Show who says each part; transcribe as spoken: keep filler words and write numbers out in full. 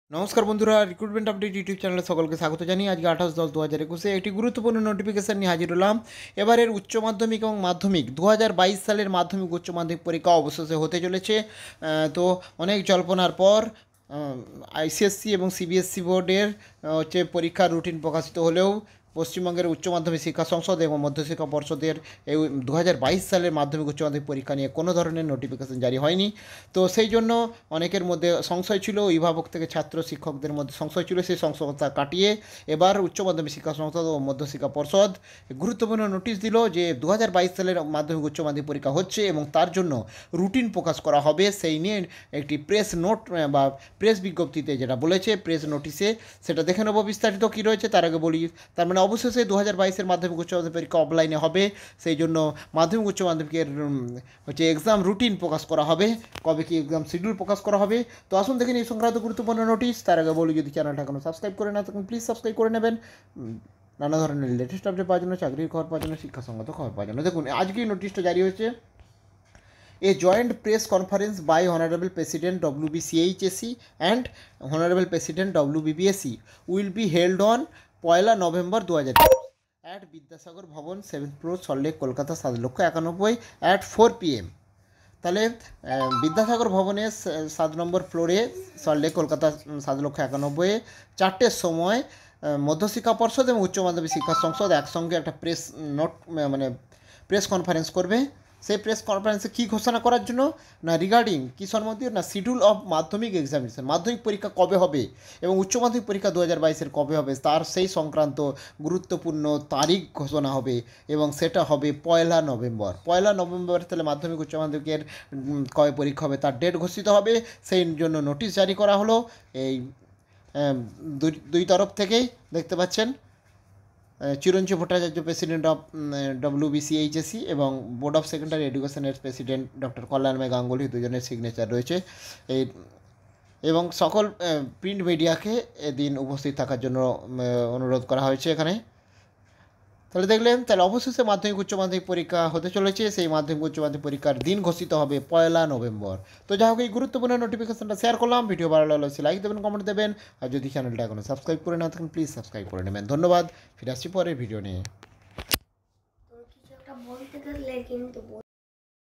Speaker 1: নমস্কার বন্ধুরা, recruitment update YouTube চ্যানেলে সকলকে স্বাগত জানিয়ে আজকে আঠাশ দশ দু হাজার একুশে একটি গুরুত্বপূর্ণ নোটিফিকেশান নিয়ে হাজির হলাম। এবারের উচ্চ মাধ্যমিক এবং মাধ্যমিক দু হাজার বাইশ সালের মাধ্যমিক উচ্চ মাধ্যমিক পরীক্ষা অবশেষে হতে চলেছে। তো অনেক জল্পনার পর আইসিএসসি এবং সিবিএসসি বোর্ডের হচ্ছে পরীক্ষার রুটিন প্রকাশিত হলেও পশ্চিমবঙ্গের উচ্চ মাধ্যমিক শিক্ষা সংসদ এবং মধ্যশিক্ষা পর্ষদের এই দু হাজার বাইশ সালের মাধ্যমিক উচ্চ মাধ্যমিক পরীক্ষা নিয়ে কোনো ধরনের নোটিফিকেশন জারি হয়নি। তো সেই জন্য অনেকের মধ্যে সংশয় ছিল, অভিভাবক থেকে ছাত্র শিক্ষকদের মধ্যে সংশয় ছিল। সেই সংশয়তা কাটিয়ে এবার উচ্চ মাধ্যমিক শিক্ষা সংসদ ও মধ্যশিক্ষা পর্ষদ গুরুত্বপূর্ণ নোটিশ দিল যে দু হাজার বাইশ সালের মাধ্যমিক উচ্চ মাধ্যমিক পরীক্ষা হচ্ছে এবং তার জন্য রুটিন প্রকাশ করা হবে। সেই নিয়ে একটি প্রেস নোট বা প্রেস বিজ্ঞপ্তিতে যেটা বলেছে প্রেস নোটিশে, সেটা দেখে নেব বিস্তারিত কী রয়েছে। তার আগে বলি, তার মানে অবশেষে দু হাজার বাইশের মাধ্যমিক উচ্চ মাধ্যমিক পরীক্ষা অফলাইনে হবে। সেই জন্য মাধ্যমিক উচ্চ মাধ্যমিকের হচ্ছে এক্সাম রুটিন প্রকাশ করা হবে, কবে কি এক্সাম শিডিউল প্রকাশ করা হবে। তো আসুন দেখেন এই সংক্রান্ত গুরুত্বপূর্ণ নোটিশ। তার আগে বলি, যদি চ্যানেলটা এখনো সাবস্ক্রাইব করে না থাকেন প্লিজ সাবস্ক্রাইব করে নেবেন নানা ধরনের লেটেস্ট আপডেট পাওয়ার জন্য, চাকরির খবর পাওয়ার জন্য, শিক্ষাসঙ্গত খবর পাওয়ার জন্য। দেখুন আজকেই নোটিশটা জারি হয়েছে। A joint press conference by Honorable President W B C H S E and Honorable President W B B S E will be held on পয়লা নভেম্বর দু হাজার একুশ at বিদ্যাসাগর ভবন সেভেন্থ ফ্লোর সল্টলেক কলকাতা সাত লক্ষ একানব্বই at ফোর পি এম। তাহলে বিদ্যাসাগর ভবনে সাত নম্বর ফ্লোরে সল্টলেক কলকাতা সাত লক্ষ একানব্বই চারটের সময় মধ্যশিক্ষা পর্ষদ এবং উচ্চ মাধ্যমিক শিক্ষা সংসদ একসঙ্গে একটা প্রেস নোট মানে প্রেস কনফারেন্স করবে। সেই প্রেস কনফারেন্সে কী ঘোষণা করার জন্য না, রিগার্ডিং কী সম্বন্ধে না, শিডিউল অফ মাধ্যমিক এক্সামিনেশন, মাধ্যমিক পরীক্ষা কবে হবে এবং উচ্চ মাধ্যমিক পরীক্ষা দু হাজার বাইশের কবে হবে তার সেই সংক্রান্ত গুরুত্বপূর্ণ তারিখ ঘোষণা হবে এবং সেটা হবে পয়লা নভেম্বর। পয়লা নভেম্বর তাহলে মাধ্যমিক উচ্চ মাধ্যমিকের কবে পরীক্ষা হবে তার ডেট ঘোষিত হবে। সেই জন্য নোটিশ জারি করা হলো এই দুই দুই তরফ থেকেই। দেখতে পাচ্ছেন Chiranjib Bhattacharya president of W B C H S E এবং বোর্ড অফ সেকেন্ডারি এডুকেশনের প্রেসিডেন্ট ডক্টর কল্যাণময় গাঙ্গুলি, দুজনের সিগনেচার রয়েছে এই। এবং সকল প্রিন্ট মিডিয়াকে এদিন উপস্থিত থাকার জন্য অনুরোধ করা হয়েছে এখানে। তাহলে দেখলেন, তাহলে অবশেষে মাধ্যমিক উচ্চ মাধ্যমিক পরীক্ষা হতে চলেছে। সেই মাধ্যমিক উচ্চ মাধ্যমিক পরীক্ষার দিন ঘোষিত হবে পয়লা নভেম্বর। তো যাই হোক, এই গুরুত্বপূর্ণ নোটিফিকেশনটা শেয়ার করলাম। ভিডিও ভালো লাগলে লাইক দেবেন, কমেন্ট দেবেন, আর যদি চ্যানেলটা এখনো সাবস্ক্রাইব করে না থাকেন প্লিজ সাবস্ক্রাইব করে নেবেন। ধন্যবাদ। ফিরে আসছি পরের ভিডিও নিয়ে।